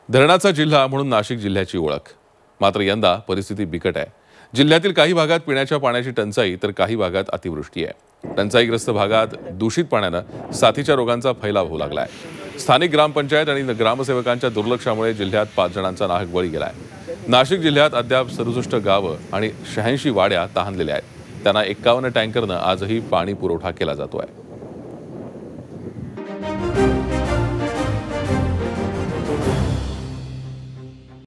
धरणाचा जिल्हा म्हणून नाशिक जिल्ह्याची ओळख. मात्र यंदा परिस्थिती बिकट आहे. जिल्ह्यातील काही भागात पिण्याच्या पाण्याची टंचाई तर काही भागात अतिवृष्टी आहे. टंचाईग्रस्त भागात दूषित पाण्यानं साथीच्या रोगांचा फैलाव होऊ लागलाय. स्थानिक ग्रामपंचायत आणि ग्रामसेवकांच्या दुर्लक्षामुळे जिल्ह्यात 5 जणांचा नाहक बळी गेलाय. नाशिक जिल्ह्यात अद्याप 67 गावं आणि 86 वाड्या तहानलेल्या आहेत. त्यांना 51 टँकरनं आजही पाणी पुरवठा केला जातोय.